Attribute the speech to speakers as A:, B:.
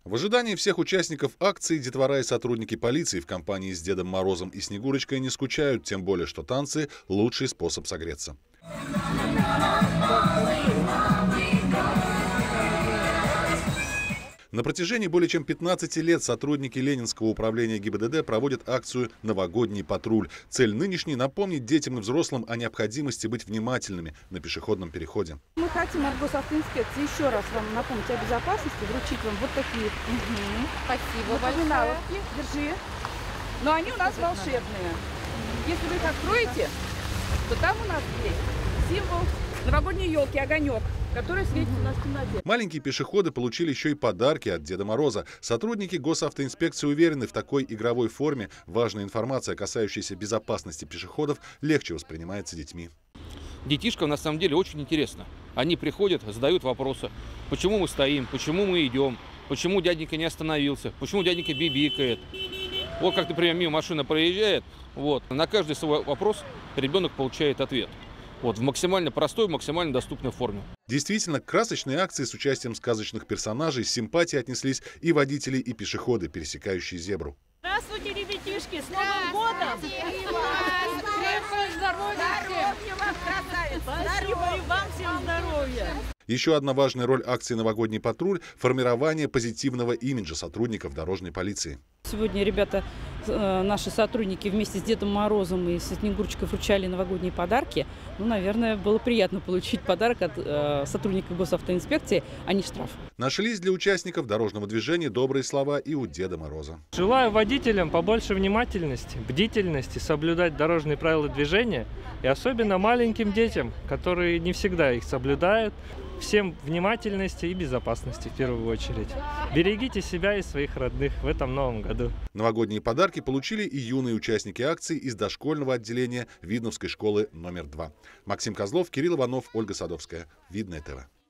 A: В ожидании всех участников акции детвора и сотрудники полиции в компании с Дедом Морозом и Снегурочкой не скучают, тем более, что танцы – лучший способ согреться. На протяжении более чем 15 лет сотрудники Ленинского управления ГИБДД проводят акцию «Новогодний патруль». Цель нынешней – напомнить детям и взрослым о необходимости быть внимательными на пешеходном переходе.
B: Мы хотим от госавтоинспекции еще раз вам напомнить о безопасности, вручить вам вот такие
C: Спасибо большое.
B: напоминаловки. Держи. Но они у нас волшебные. Если вы их откроете, то там у нас есть символ новогодней елки, огонек, который светит у нас в темноте.
A: Маленькие пешеходы получили еще и подарки от Деда Мороза. Сотрудники госавтоинспекции уверены, в такой игровой форме важная информация, касающаяся безопасности пешеходов, легче воспринимается детьми.
D: Детишкам на самом деле очень интересно. Они приходят, задают вопросы. Почему мы стоим, почему мы идем, почему дяденька не остановился, почему дяденька бибикает. Вот как, например, мимо машина проезжает, на каждый свой вопрос ребенок получает ответ. В максимально простой, максимально доступной форме.
A: Действительно, к красочной акции с участием сказочных персонажей с симпатией отнеслись и водители, и пешеходы, пересекающие зебру.
E: Здравствуйте, ребятишки! С Новым годом! Крепкого здоровья! Спасибо, и вам всем здоровья!
A: Еще одна важная роль акции «Новогодний патруль» – формирование позитивного имиджа сотрудников дорожной полиции.
B: Сегодня ребята, наши сотрудники вместе с Дедом Морозом и со Снегурочкой вручали новогодние подарки. Наверное, было приятно получить подарок от сотрудника госавтоинспекции, а не штраф.
A: Нашлись для участников дорожного движения добрые слова и у Деда Мороза.
F: Желаю водителям побольше внимательности, бдительности, соблюдать дорожные правила движения. И особенно маленьким детям, которые не всегда их соблюдают. Всем внимательности и безопасности в первую очередь. Берегите себя и своих родных в этом новом году.
A: Новогодние подарки получили и юные участники акции из дошкольного отделения Видновской школы номер 2. Максим Козлов, Кирилл Иванов, Ольга Садовская. Видное ТВ.